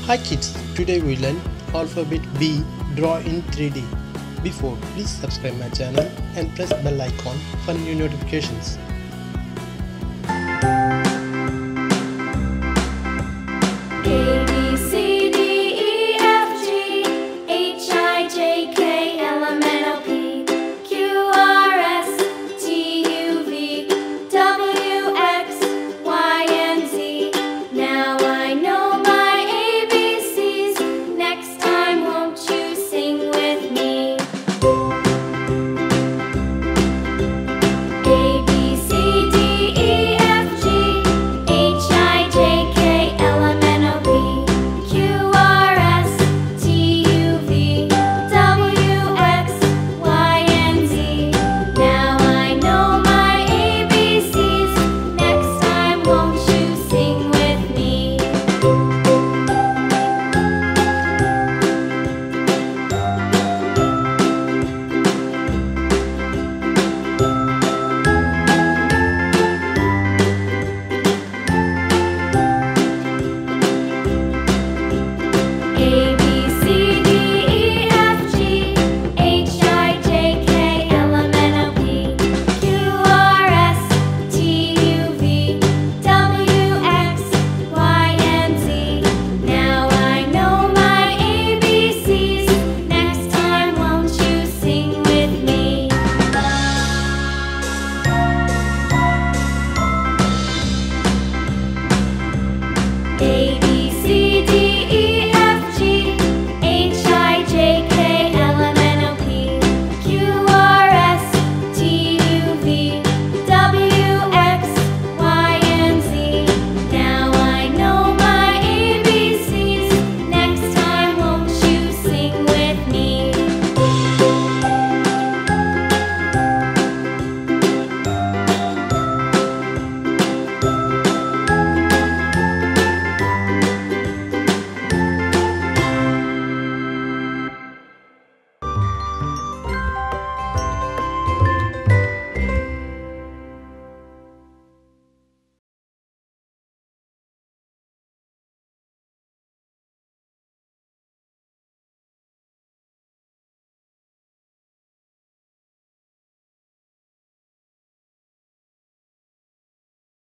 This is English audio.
Hi kids, today we learn alphabet B draw in 3D. Before, please subscribe my channel and press bell icon for new notifications. A B C D E F G H I J K L M N O P Q R S T U V W X Y and Z. Now I know my ABCs. Next time won't you sing with me? A B C D E F G H I J K L M N O P Q R S T U V W X Y and Z. Now I know my ABCs. Next time won't you sing with me? A B C D E F G H I J K L M N O P Q R S T U V W X Y and Z. Now I know my ABCs. Next time won't you sing with me? A